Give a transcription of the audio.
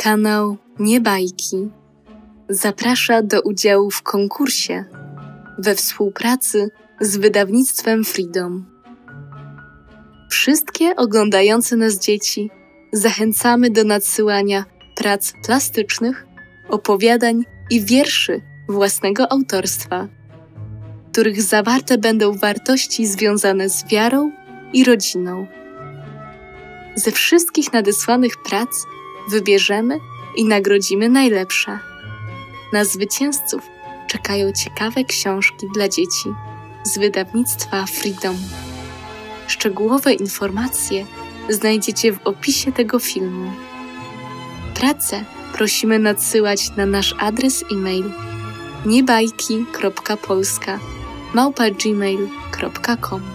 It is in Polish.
Kanał Nie Bajki zaprasza do udziału w konkursie we współpracy z wydawnictwem Freedom. Wszystkie oglądające nas dzieci zachęcamy do nadsyłania prac plastycznych, opowiadań i wierszy własnego autorstwa, w których zawarte będą wartości związane z wiarą i rodziną. Ze wszystkich nadesłanych prac wybierzemy i nagrodzimy najlepsze. Na zwycięzców czekają ciekawe książki dla dzieci z wydawnictwa Freedom. Szczegółowe informacje znajdziecie w opisie tego filmu. Prace prosimy nadsyłać na nasz adres e-mail niebajki.polska@gmail.com.